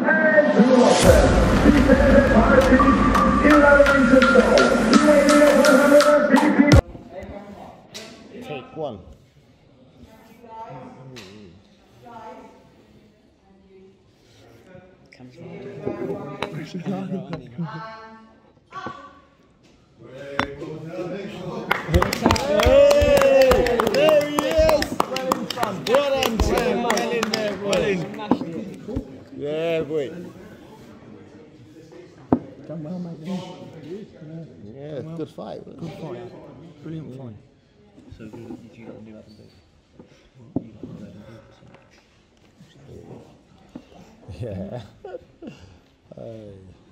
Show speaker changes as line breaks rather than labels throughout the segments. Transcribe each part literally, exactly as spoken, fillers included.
Take one. Hey, there he is! Well done, Sam. Well in there, well in. Yeah, boy.
Done well, mate.
Yeah, well, good fight.
Good fight. Brilliant yeah. fight.
So good. Did you got to do that bit?
Yeah. Hey.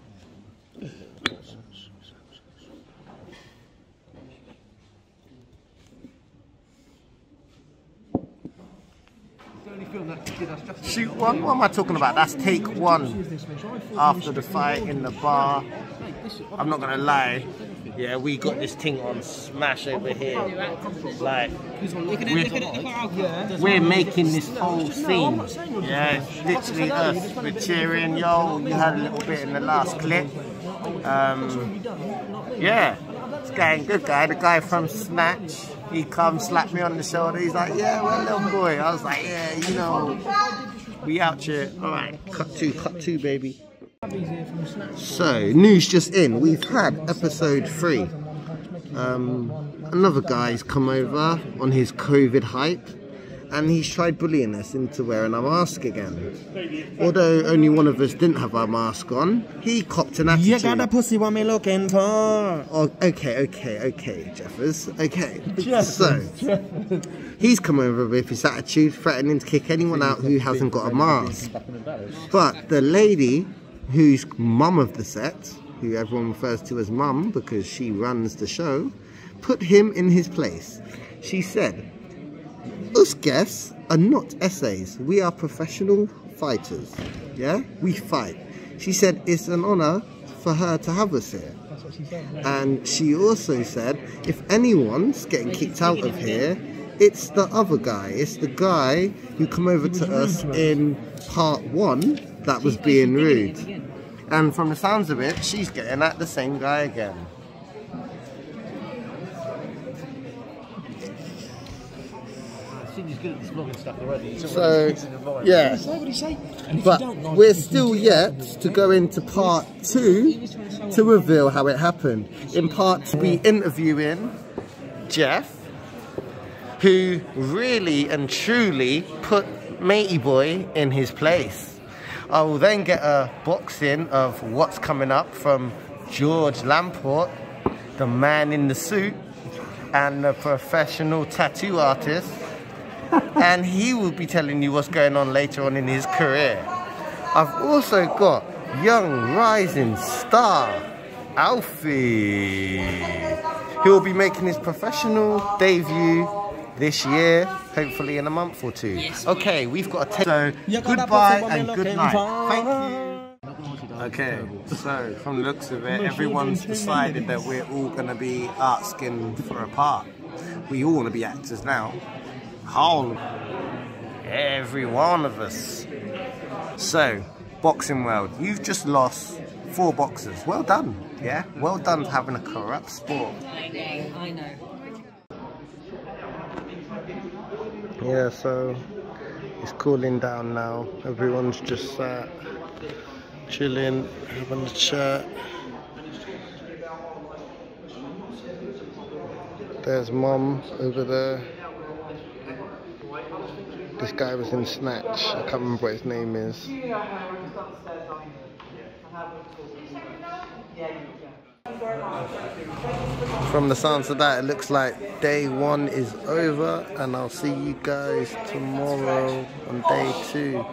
Shoot one? What am I talking about? That's take one after the fight in the bar. I'm not gonna lie. Yeah, we got this thing on smash over here. Like, we're, we're making this whole scene. Yeah, it's literally us. We're cheering, yo. You had a little bit in the last clip. Um, yeah, it's going good, guy. The guy from Snatch, he comes, slapped me on the shoulder. He's like, yeah, well, little boy. I was like, yeah, you know, we out here. All right, cut two, cut two, baby. So, news just in, we've had episode three. Um, another guy's come over on his COVID hype and he's tried bullying us into wearing our mask again. Although only one of us didn't have our mask on, he copped an attitude. You got the pussy what me looking for. Oh, okay, okay, okay, Jeffers, okay. Jeffers, so, Jeffers. He's come over with his attitude, threatening to kick anyone out who hasn't got a mask. But the lady who's mum of the set, who everyone refers to as mum because she runs the show, put him in his place. She said, us guests are not essays, we are professional fighters, yeah? We fight. She said it's an honour for her to have us here. That's what she said. And she also said, if anyone's getting kicked out of here, it's the other guy. It's the guy who come over to us in part one that was being rude. And from the sounds of it, she's getting at the same guy again.
He's good at this vlogging stuff already.
So, yeah. But we're still yet to go into part two to reveal how it happened. In part two, we interviewing Jeff, who really and truly put Matey Boy in his place. I will then get a boxing of what's coming up from George Lamport, the man in the suit, and the professional tattoo artist. And he will be telling you what's going on later on in his career. I've also got young rising star, Alfie. He will be making his professional debut this year, hopefully in a month or two. Yes, okay, we've got a take. So, goodbye and good night. Thank you. Okay, so from the looks of it, everyone's decided that we're all going to be asking for a part. We all want to be actors now. Whole, every one of us. So, boxing world, you've just lost four boxers. Well done, yeah? Well done for having a corrupt sport.
I know, I know.
Yeah, so it's cooling down now. Everyone's just sat, chilling, having a chat. There's Mum over there. This guy was in Snatch. I can't remember what his name is. From the sounds of that, it looks like day one is over, and I'll see you guys tomorrow on day two.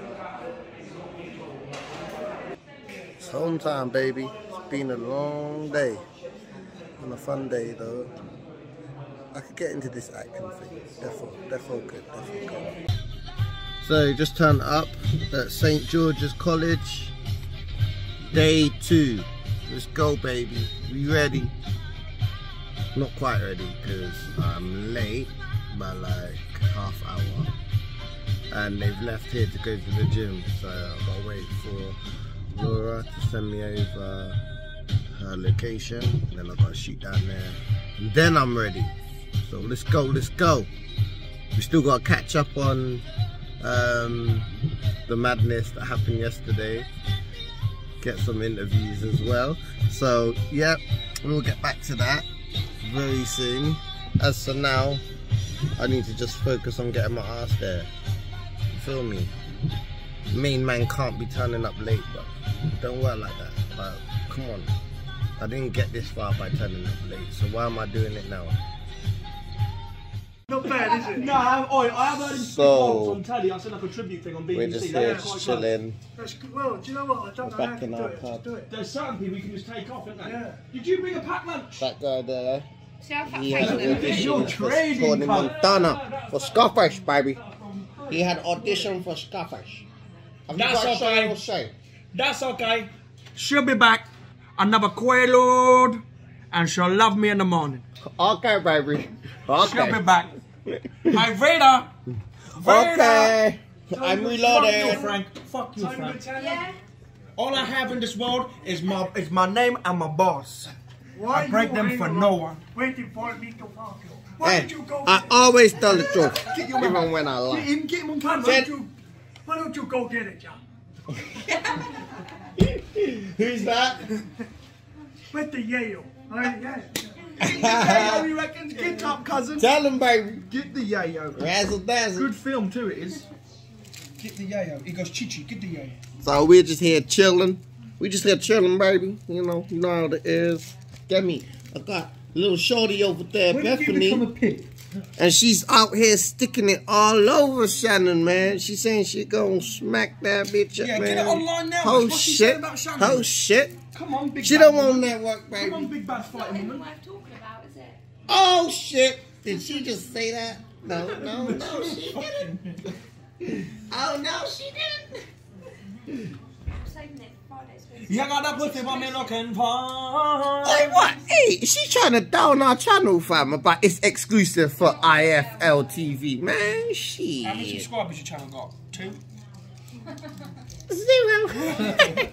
It's home time, baby. It's been a long day. And a fun day, though. I could get into this acting thing. Definitely, definitely good, definitely good. So, just turned up at Saint George's College. Day two. Let's go, baby. We ready? Not quite ready because I'm late by like half hour. and they've left here to go to the gym. So I've got to wait for Laura to send me over her location, and then I've got to shoot down there, and then I'm ready. So let's go, let's go. We still got to catch up on um, the madness that happened yesterday. Get some interviews as well. So yeah, we'll get back to that very soon. As for now, I need to just focus on getting my ass there. You feel me? Main man can't be turning up late, but don't work like that. But come on, I didn't get this far by turning up late, so why am I doing it now?
Not bad, is it? No, I, I, I have heard him
So,
on telly. I said like a tribute thing on B B C.
we're just
That
here
was quite
chilling.
That's good. Well, do you know what? I don't
We're
know
back
how
in
to
our
do it.
pub.
Just do it. There's certain people you can just take off, isn't there? Yeah. Did you bring a packed lunch?
That guy there,
See how fat
he had an
face
audition
You're
for
trading,
Tony
cunt.
Montana for Scarface, baby. He had audition for Scarface. Have you
That's
got a show
okay.
or say?
That's okay. She'll be back. Another Quaalude, and she'll love me in the morning.
Okay, baby.
She'll be
Okay.
back. My Vader. Vader.
Okay. I'm
Fuck you,
reloading.
Frank. Fuck you, Frank.
Yeah.
All I have in this world is my is my name and my boss.
Why
I break
you
them
hang
for
around
no one.
Waiting for me to fuck you. Why
Hey,
don't you go
I
get
always tell the truth,
Get your
even
man.
when I
Get
lie.
him, get him on camera. Why
Said-
don't you, why don't you go get it, John?
Who's that?
With the Yale. Alright, yeah.
Yayo, you reckon? Get up, cousin.
Tell him, baby.
Get the yayo.
Razzle dazzle.
Good film too, it is. Get the yayo. He goes, Chichi, get the yayo.
So we're just here chilling. We just here chilling, baby. You know, you know how it is. Get me. I got a little shorty over there,
When did you become a
Bethany.
pig?
And she's out here sticking it all over Shannon, man. She's saying she gonna smack that bitch up,
Yeah,
man.
get it online now.
Oh
What's she saying
shit.
about Shannon?
Oh shit.
Come on, big
She
bad
don't want
woman.
network,
Come on,
baby.
big bad
Not
fighting
anything
woman.
worth talking about, is it?
Oh shit. Did she just say that? No, no, no, she didn't. Oh no, she didn't.
I'm saving it for Fridays.
You got that pussy for me looking for.
Hey, what? Hey, she's trying to down our channel, fam, but it's exclusive for I F L T V. Man,
How many
shit.
subscribers your channel got? Two?
Zero.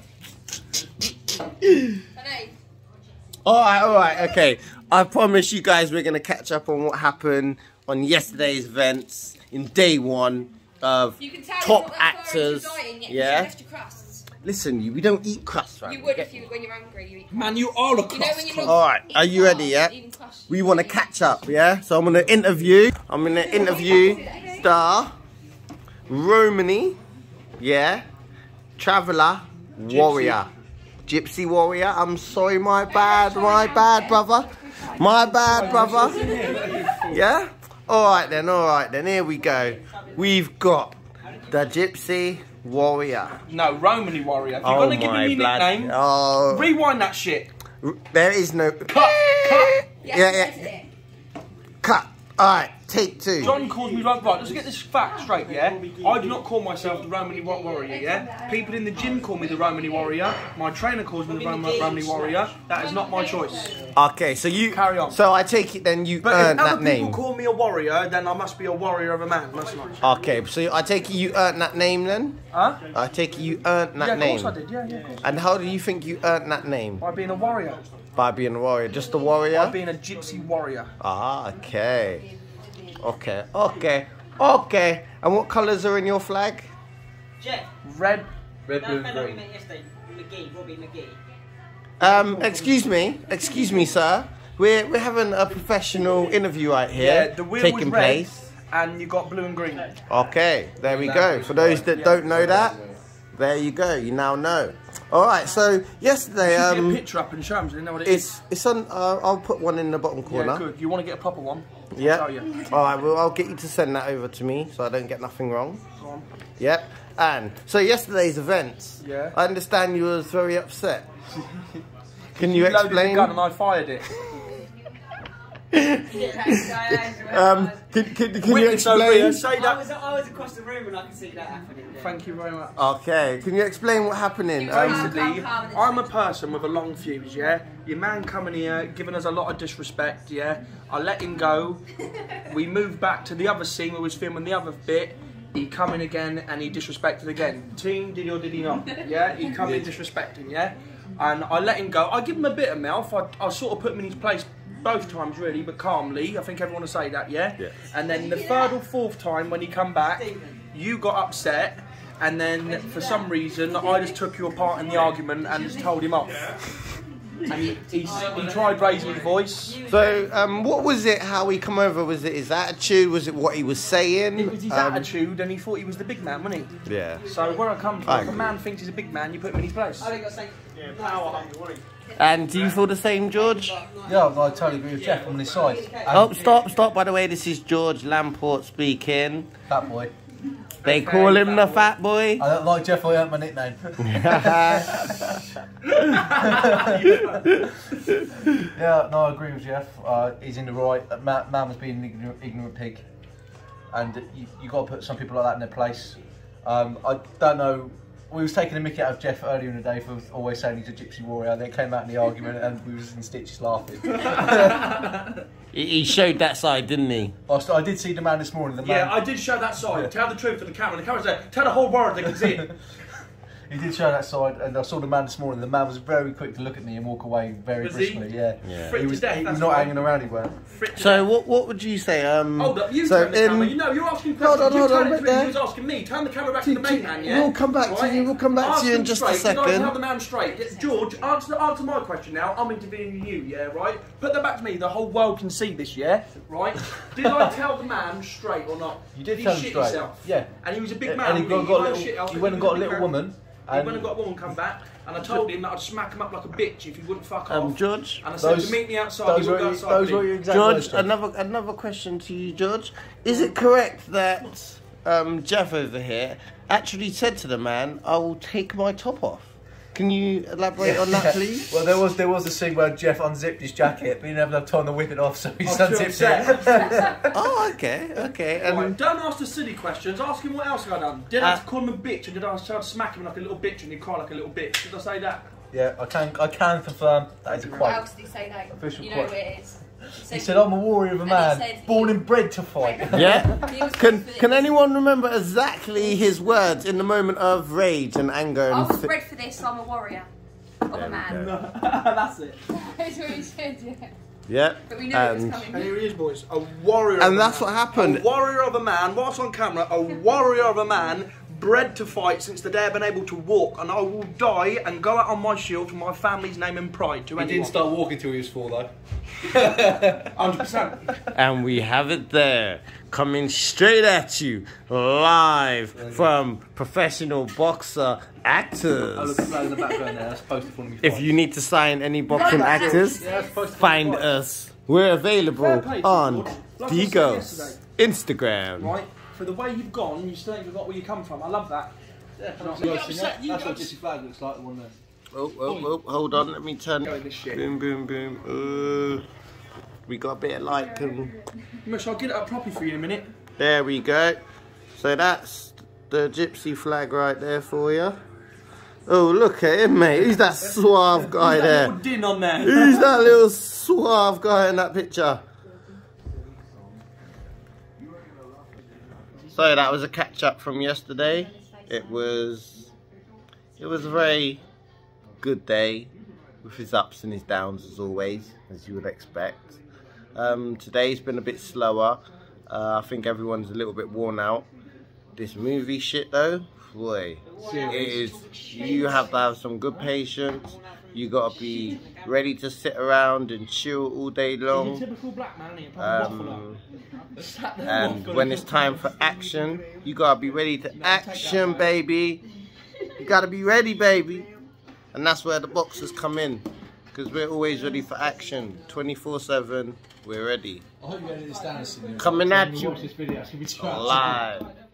I know.
Alright, alright, okay. I promise you guys we're going to catch up on what happened on yesterday's events in day one of
You can tell
top
you're not that far into
actors.
dieting yet, 'cause
Yeah?
You left your crusts.
Listen, you, we don't eat crust, right?
You would if you, when you're hungry, you eat.
Man, you are a
You know
crust.
when you're not.
Alright, are you ready, yeah?
eating crust,
We
you
want to
eat.
catch up, yeah? So I'm going to interview, I'm going to interview the Romany, yeah? Traveller, warrior. Gypsy warrior, I'm sorry, my bad, my bad, brother. My bad, brother. Yeah? Alright then, alright then, here we go. We've got the Gypsy warrior.
No, Romany warrior. If you're
Oh
gonna give
my
me your
blood.
nickname,
Oh,
rewind that shit.
there is no...
Cut, cut.
Yeah,
Yeah,
that's
yeah.
it.
Cut. Alright, take two.
John calls me like, right, let's get this fact straight, yeah? I do not call myself the Romany wa- warrior, yeah? People in the gym call me the Romany warrior. My trainer calls me the Rom- Romany warrior. That is not my choice.
Okay, so you...
Carry on.
So I take it then you
But
earned
if
that
other people
name.
call me a warrior, then I must be a warrior of a man. That's nice.
Okay, so I take it you earned that name then?
Huh?
I take it you earned that
Yeah, of
name.
course I did. Yeah, yeah, of course.
And how do you think you earned that name?
By being a warrior.
By being a warrior, just a
By
warrior?
being a gypsy warrior.
Ah, okay. Okay, okay, okay. And what colours are in your flag?
Jeff,
Red, red,
that
blue,
fellow we
green.
met yesterday, McGee, Robbie McGee.
Um, excuse me, excuse me, sir. We're we're having a professional interview right here,
Yeah, the wheel
taking
was red,
place.
and you got blue and green.
Okay, there we go. For those that don't know that, there you go. You now know. All right. So yesterday,
Get a
um,
picture up and show them so they know what it is.
it's it's on. Uh, I'll put one in the bottom
Yeah,
corner.
good. You want to get a proper one?
Yeah.
I'll tell you.
All right. Well, I'll get you to send that over to me so I don't get nothing wrong.
Go on.
Yep. And so yesterday's events.
Yeah.
I understand you was very upset. Can you
You loaded
explain?
the gun and I fired it.
Um, can, can, can you
Witness over
explain?
here, say
I
that.
was, I was across the room and I could see that happening. Yeah.
Thank you very much.
Okay. Can you explain what happened? Um,
Basically, I'm a person with a long fuse, yeah? Your man coming here, giving us a lot of disrespect, yeah? I let him go. We moved back to the other scene where we was filming the other bit. he come in again and he disrespected again. Team, did he or did he not? Yeah, he come in disrespecting, yeah? And I let him go. I give him a bit of mouth. I, I sort of put him in his place both times, really, but calmly. I think everyone will say that, yeah?
Yeah.
And then the third or fourth time when he come back, you got upset, and then for some reason, I just took you apart in the argument and just told him off. And he, he, he tried raising his voice.
So, um, what was it? How he come over? Was it his attitude? Was it what he was saying?
It was his
um,
attitude, and he thought he was the big man, wasn't he?
Yeah.
So where I come from,
I
if a
agree.
man thinks he's a big man, you put him in his place.
And do you feel the same, George?
Yeah, I totally agree with Jeff on this side. And
Oh, stop, stop. By the way, this is George Lamport speaking.
Fat boy.
They call him the fat boy.
I don't like Jeff, I earned my nickname. Yeah, no, I agree with Jeff. Uh, he's in the right. Uh, man, man was being an ignorant, ignorant pig. And you, you got to put some people like that in their place. Um, I don't know. We was taking a mickey out of Jeff earlier in the day for always saying he's a gypsy warrior. Then came out in the argument and we was in stitches laughing.
He he showed that side, didn't he?
I, st- I did see the man this morning. The man,
Yeah, I did show that side. Tell the truth to the camera. The camera's there. Tell the whole world they can see it.
He did show that side, and I saw the man this morning. The man was very quick to look at me and walk away very
Was he?
briskly. Yeah,
Yeah.
Frick
he
to
was,
death,
he was
that's
not
why.
hanging around. He weren't.
Frick to
So
death.
what what would you say? Um,
Hold up, you
so
turn the camera.
in-
You know, you're asking
Hold
questions.
on,
you
hold
turn
on,
it to
wait
me.
there.
You was asking me. Turn the camera back to the main man, yeah?
We'll come back to you, we'll come back to
Ask
you in
him
just a
straight. Did I
second.
tell the man straight? Yeah, George, answer, answer my question now. I'm interviewing you, yeah, right? Put that back to me. The whole world can see this, yeah? Right? Did I tell the man straight or not?
You did
he
tell him
shit
straight.
himself?
Yeah.
And he was a big
And
man.
he got,
wasn't
got a
You know
little,
shit else,
he
but
went and
was
got a
big
little
man.
woman.
He
And
went and got a woman come back, and I told him that I'd smack him up like a bitch if he wouldn't fuck
Um,
off.
George,
And I said
those-
to meet me outside,
those
he
were,
would go
your-
outside.
those
with
were
me.
your exact words,
George,
Jeff.
another another question to you, George. Is it correct that um, Jeff over here actually said to the man, "I will take my top off"? Can you elaborate on that, please?
Well, there was there was a scene where Jeff unzipped his jacket, but he didn't have enough time to whip it off, so he
I was too
unzipped
upset.
it.
Oh, okay, okay. And
Right, don't ask the silly questions. Ask him what else have I done. Did I have
Uh,
to call him a bitch, and did I try to smack him like a little bitch, and he'd cry like a little bitch? Did I say that?
Yeah, I can I can confirm that is a
How
quote.
else did he say that?
Official
you know
quote.
who it is.
He said, "I'm a warrior of a
And he
man,
said
born
he-
and bred to fight."
yeah.
He was
Can
bred for
can
this.
anyone remember exactly his words in the moment of rage and anger?
I
And
was
fi-
bred for this, I'm a warrior. Of a man.
That's it.
That's what he said, yeah.
yeah.
But we knew it was
And
coming.
And here he is, boys. A warrior of
And
a
that's
man.
what happened.
A warrior of a man, whilst on camera, a warrior of a man, bred to fight since the day I've been able to walk, and I will die and go out on my shield for my family's name and pride to
He
anyone.
didn't start walking till he was four, though.
one hundred percent.
And we have it there, coming straight at you, live from professional boxer actors.
I look at that in the background there. That's supposed to follow me.
If you need to sign any boxing actors, find us. We're available
Fair play to you,
on
George. Like I said
DGhost,
yesterday.
Instagram.
Right? For the way you've gone, you still ain't forgot where you come from. I love that.
Yeah,
Not-
you
you
upset,
upset, you
that's what
upset.
Gypsy Flag looks like, the one there.
Oh, oh, oh, hold on, let me turn.
Go in this shit.
Boom, boom, boom. Uh, we got a bit of light. And
Mish, I'll get it up properly for you in a minute.
there we go. So that's the gypsy flag right there for you. Oh, look at him, mate. Who's that suave guy
That
there?
little din on there.
Who's that little suave guy in that picture? So that was a catch up from yesterday. It was it was a very good day with his ups and his downs as always, as you would expect. Um, today's been a bit slower. Uh, I think everyone's a little bit worn out. This movie shit though, boy, it is. You have to have some good patience. You gotta be ready to sit around and chill all day
He's a
long.
typical black man, ain't he? Probably waffle
Um,
up. Sat there
and
waffling.
when it's time for action, you gotta be ready to action, baby. You gotta be ready, baby. And that's where the boxers come in, because we're always ready for action. twenty-four seven, we're ready.
I hope you edit this down as soon as
Coming at you
watch this video. It's gonna be two hours.
live.